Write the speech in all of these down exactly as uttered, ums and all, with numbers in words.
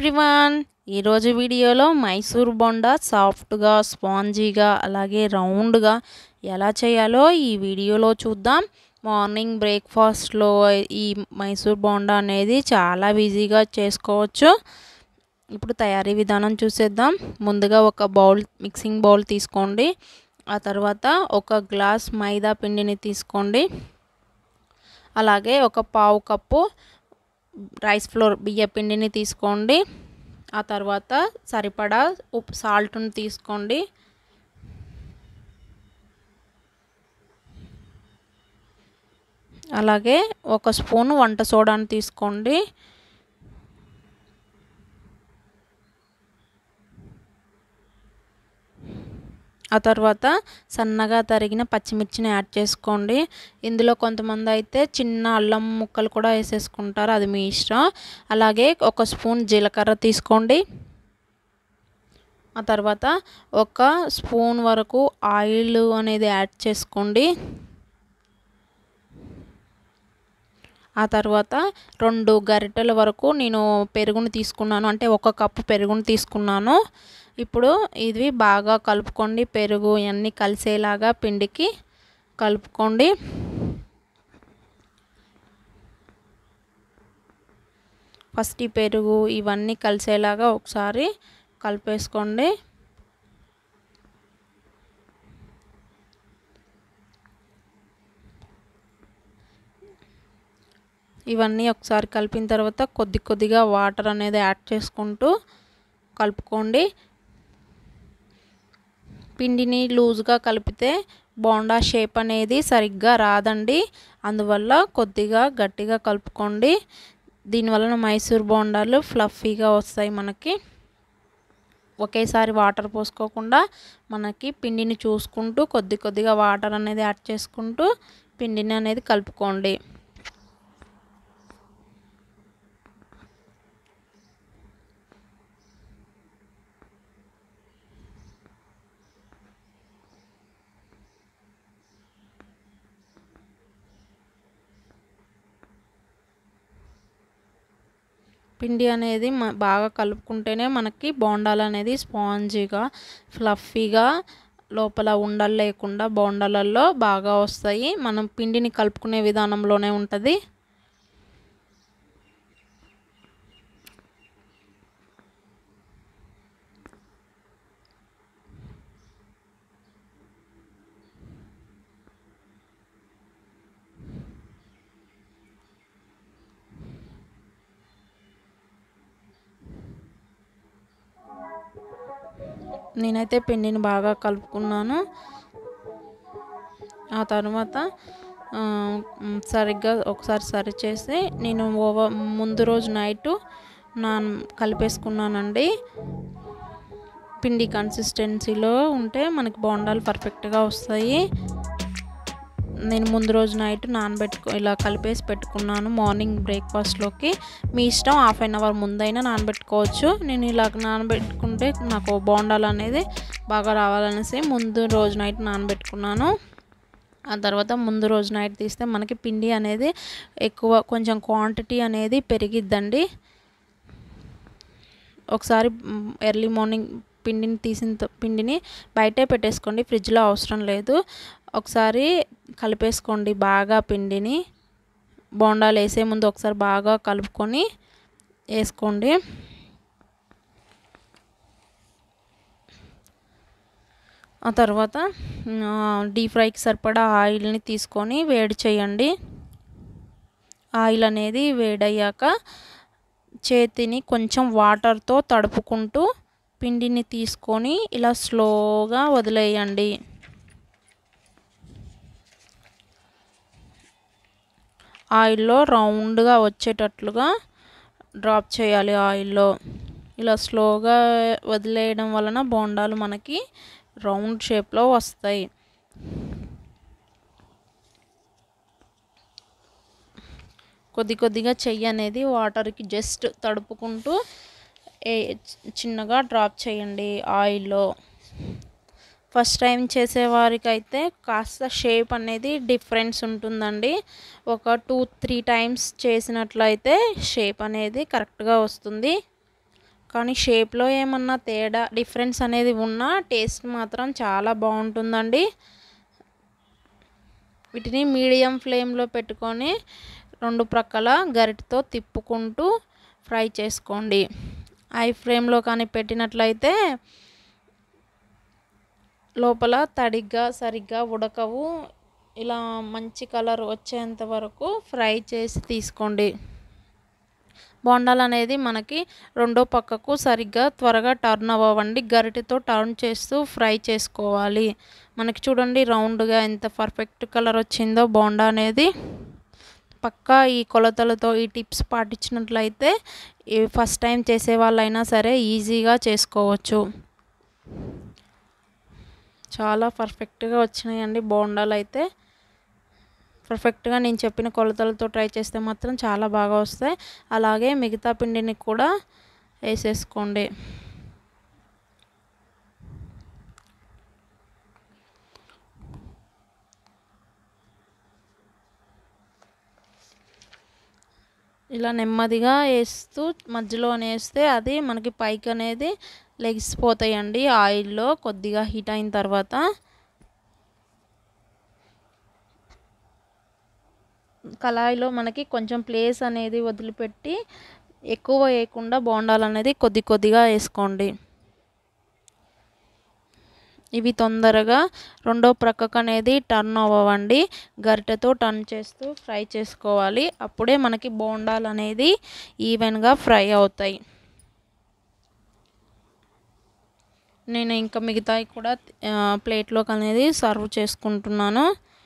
Everyone ఈ రోజు వీడియోలో మైసూర్ బొండా సాఫ్ట్గా స్పాంజీగా అలాగే రౌండ్గా ఎలా చేయాలో ఈ వీడియోలో చూద్దాం. మార్నింగ్ బ్రేక్ఫాస్ట్లో ఈ మైసూర్ బొండా అనేది చాలా ఈజీగా చేసుకోవచ్చు. ఇప్పుడు తయారీ విధానం చూసేద్దాం. ముందుగా ఒక బౌల్ మిక్సింగ్ బౌల్ తీసుకోండి. ఆ తర్వాత ఒక గ్లాస్ మైదా పిండిని తీసుకోండి. అలాగే ఒక పావు కప్పు రైస్ ఫ్లోర్ బియ్య పిండిని తీసుకోండి. ఆ తర్వాత సరిపడా ఉప్పు సాల్ట్ని తీసుకోండి. అలాగే ఒక స్పూన్ వంట సోడాని తీసుకోండి. ఆ తర్వాత సన్నగా తరిగిన పచ్చిమిర్చిని యాడ్ చేసుకోండి. ఇందులో కొంతమంది అయితే చిన్న అల్లం ముక్కలు కూడా వేసేసుకుంటారు, అది మీ ఇష్టం. అలాగే ఒక స్పూన్ జీలకర్ర తీసుకోండి. ఆ తర్వాత ఒక స్పూన్ వరకు ఆయిల్ అనేది యాడ్ చేసుకోండి. ఆ తర్వాత రెండు గరిటెల వరకు నేను పెరుగుని తీసుకున్నాను, అంటే ఒక కప్పు పెరుగుని తీసుకున్నాను. ఇప్పుడు ఇది బాగా కలుపుకోండి. పెరుగు ఇవన్నీ కలిసేలాగా పిండికి కలుపుకోండి. ఫస్ట్ ఈ పెరుగు ఇవన్నీ కలిసేలాగా ఒకసారి కలిపేసుకోండి. ఇవన్నీ ఒకసారి కలిపిన తర్వాత కొద్ది కొద్దిగా వాటర్ అనేది యాడ్ చేసుకుంటూ కలుపుకోండి. పిండిని లూజ్గా కలిపితే బోండా షేప్ అనేది సరిగ్గా రాదండి. అందువల్ల కొద్దిగా గట్టిగా కలుపుకోండి. దీనివల్ల మైసూర్ బోండాలు ఫ్లఫీగా వస్తాయి. మనకి ఒకేసారి వాటర్ పోసుకోకుండా మనకి పిండిని చూసుకుంటూ కొద్ది కొద్దిగా వాటర్ అనేది యాడ్ చేసుకుంటూ పిండిని అనేది కలుపుకోండి. పిండి అనేది బాగా కలుపుకుంటేనే మనకి బోండాలు అనేది స్పాంజీగా ఫ్లఫీగా లోపల ఉండలు లేకుండా బోండాలలో బాగా వస్తాయి. మనం పిండిని కలుపుకునే విధానంలోనే ఉంటుంది. నేనైతే పిండిని బాగా కలుపుకున్నాను. ఆ తర్వాత సరిగ్గా ఒకసారి సరి చేసి నేను ఓవర్ ముందు రోజు నైట్ నాన్ కలిపేసుకున్నానండి. పిండి కన్సిస్టెన్సీలో ఉంటే మనకి బోండాలు పర్ఫెక్ట్గా వస్తాయి. నేను ముందు రోజు నైట్ నానబెట్టుకో ఇలా కలిపేసి పెట్టుకున్నాను మార్నింగ్ బ్రేక్ఫాస్ట్లోకి. మీ ఇష్టం, హాఫ్ అన్ అవర్ ముందైనా నానబెట్టుకోవచ్చు. నేను ఇలా నానబెట్టుకుంటే నాకు బోండాలు అనేది బాగా రావాలనేసి ముందు రోజు నైట్ నానబెట్టుకున్నాను. ఆ తర్వాత ముందు రోజు నైట్ తీస్తే మనకి పిండి అనేది ఎక్కువ కొంచెం క్వాంటిటీ అనేది పెరిగిద్దండి. ఒకసారి ఎర్లీ మార్నింగ్ పిండిని తీసిన పిండిని బయటే పెట్టేసుకోండి, ఫ్రిడ్జ్లో అవసరం లేదు. ఒకసారి కలిపేసుకోండి బాగా పిండిని. బోండాలు వేసే ముందు ఒకసారి బాగా కలుపుకొని వేసుకోండి. ఆ తర్వాత డీప్ ఫ్రైకి సరిపడా ఆయిల్ని తీసుకొని వేడి చేయండి. ఆయిల్ అనేది వేడయ్యాక చేతిని కొంచెం వాటర్తో తడుపుకుంటూ పిండిని తీసుకొని ఇలా స్లోగా వదిలేయండి. ఆయిల్లో రౌండ్గా వచ్చేటట్లుగా డ్రాప్ చేయాలి ఆయిల్లో. ఇలా స్లోగా వదిలేయడం వలన బోండాలు మనకి రౌండ్ షేప్లో వస్తాయి. కొద్ది కొద్దిగా చెయ్యి అనేది వాటర్కి జస్ట్ తడుపుకుంటూ ఏ చిన్నగా డ్రాప్ చేయండి ఆయిల్లో. ఫస్ట్ టైం చేసేవారికి అయితే కాస్త షేప్ అనేది డిఫరెన్స్ ఉంటుందండి. ఒక టూ త్రీ టైమ్స్ చేసినట్లయితే షేప్ అనేది కరెక్ట్గా వస్తుంది. కానీ షేప్లో ఏమన్నా తేడా డిఫరెన్స్ అనేది ఉన్నా టేస్ట్ మాత్రం చాలా బాగుంటుందండి. వీటిని మీడియం ఫ్లేమ్లో పెట్టుకొని రెండు ప్రక్కల గరిటతో తిప్పుకుంటూ ఫ్రై చేసుకోండి. హై ఫ్లేమ్లో కానీ పెట్టినట్లయితే లోపల తడిగా సరిగ్గా ఉడకవు. ఇలా మంచి కలర్ వచ్చేంత వరకు ఫ్రై చేసి తీసుకోండి. బోండాలు అనేది మనకి రెండో పక్కకు సరిగ్గా త్వరగా టర్న్ అవ్వండి. గరిటెతో టర్న్ చేస్తూ ఫ్రై చేసుకోవాలి. మనకి చూడండి రౌండ్గా ఎంత పర్ఫెక్ట్ కలర్ వచ్చిందో బోండా అనేది. పక్కా ఈ కొలతలతో ఈ టిప్స్ పాటించినట్లయితే ఫస్ట్ టైం చేసే వాళ్ళైనా సరే ఈజీగా చేసుకోవచ్చు. చాలా పర్ఫెక్ట్గా వచ్చినాయండి బోండాలు అయితే. పర్ఫెక్ట్గా నేను చెప్పిన కొలతలతో ట్రై చేస్తే మాత్రం చాలా బాగా వస్తాయి. అలాగే మిగతా పిండిని కూడా వేసేసుకోండి. ఇలా నెమ్మదిగా వేస్తూ మధ్యలో వేస్తే అది మనకి పైకి అనేది లెగిసిపోతాయండి. ఆయిల్లో కొద్దిగా హీట్ అయిన తర్వాత కళాయిలో మనకి కొంచెం ప్లేస్ అనేది వదిలిపెట్టి ఎక్కువ వేయకుండా బోండాలు అనేది కొద్ది కొద్దిగా వేసుకోండి. ఇవి తొందరగా రెండో ప్రక్కకు అనేది టర్న్ అవ్వండి. గరిటెతో టర్న్ చేస్తూ ఫ్రై చేసుకోవాలి. అప్పుడే మనకి బోండాలు అనేది ఈవెన్గా ఫ్రై అవుతాయి. నేను ఇంకా మిగతాయి కూడా ప్లేట్లోకి అనేది సర్వ్ చేసుకుంటున్నాను.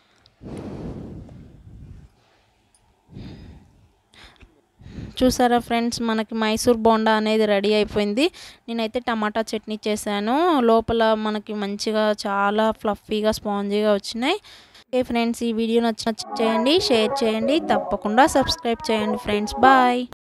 చూసారా ఫ్రెండ్స్, మనకి మైసూర్ బోండా అనేది రెడీ అయిపోయింది. నేనైతే టమాటా చట్నీ చేశాను. లోపల మనకి మంచిగా చాలా ఫ్లఫీగా స్పాంజీగా వచ్చినాయి. ఓకే ఫ్రెండ్స్, ఈ వీడియో నచ్చినట్టు చేయండి, షేర్ చేయండి, తప్పకుండా సబ్స్క్రైబ్ చేయండి ఫ్రెండ్స్. బాయ్.